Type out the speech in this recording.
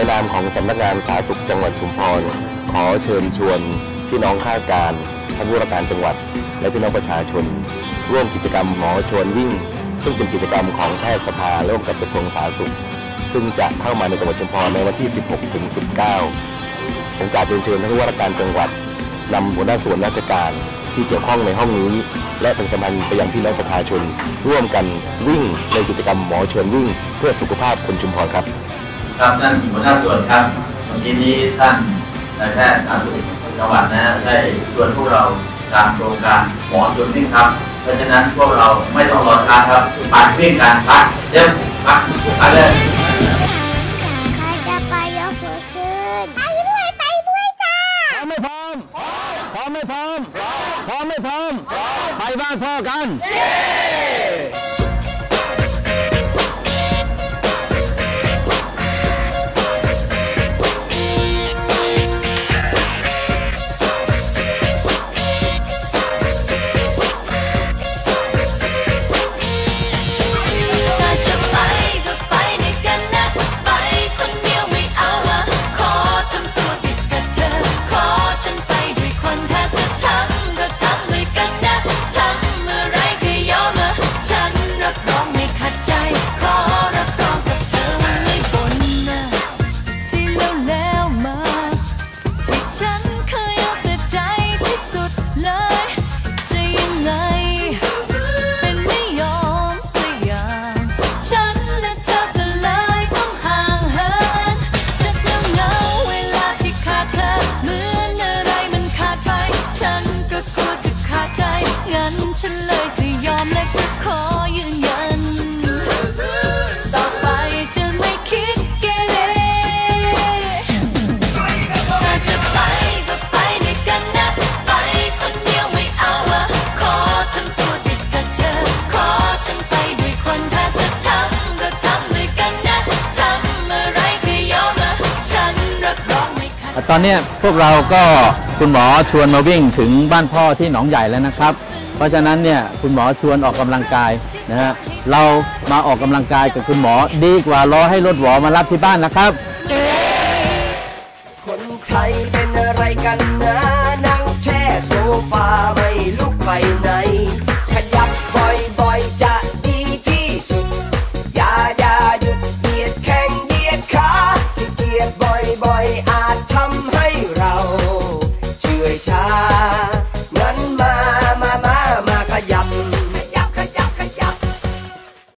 นามของสำนักงานสาธารณสุขจังหวัดชุมพรขอเชิญชวนพี่น้องข้าราชการท่านผู้ว่าราชการจังหวัดและพี่น้องประชาชนร่วมกิจกรรมหมอชวนวิ่งซึ่งเป็นกิจกรรมของแพทยสภาร่วมกับกระทรวงสาธารณสุขซึ่งจะเข้ามาในจังหวัดชุมพรในวันที่ 16 ถึง 19 ผมกราบเรียนเชิญท่านผู้ว่าราชการจังหวัดนำหัวหน้าส่วนราชการที่เกี่ยวข้องในห้องนี้และเป็นกำลังไปยังพี่น้องประชาชนร่วมกันวิ่งในกิจกรรมหมอชวนวิ่งเพื่อสุขภาพคนชุมพรครับครับท่านหัวหน้าส่วนครับเมื่อกี้นี้ท่านนายแพทย์สาธารณสุขจังหวัดนะได้ชวนพวกเราตามโครงการหมอชวนวิ่งครับเพราะฉะนั้นพวกเราไม่ต้องรอช้าครับไปวิ่งกันพักเดี๋ยวพักเลยใครจะไปยกมือขึ้นไปด้วยจ้าพร้อมไม่พร้อมพร้อมไม่พร้อมพร้อมไม่พร้อมไปบ้านพ่อกันฉันเลยจะยอมและจะขอยืนยันต่อไปจะไม่คิดเกเรถ้าจะไปก็ไปด้วยกันนะไปคนเดียวไม่เอาอะขอทำตัวติดกับเธอขอฉันไปด้วยคนถ้าจะทำก็ทำด้วยกันนะทำอะไรก็ยอมอะฉันรับรองไม่ขัดตอนนี้พวกเราก็คุณหมอชวนมาวิ่งถึงบ้านพ่อที่หนองใหญ่แล้วนะครับเพราะฉะนั้นเนี่ยคุณหมอชวนออกกำลังกายนะฮะเรามาออกกำลังกายกับคุณหมอดีกว่ารอให้รถหวอมารับที่บ้านนะครับ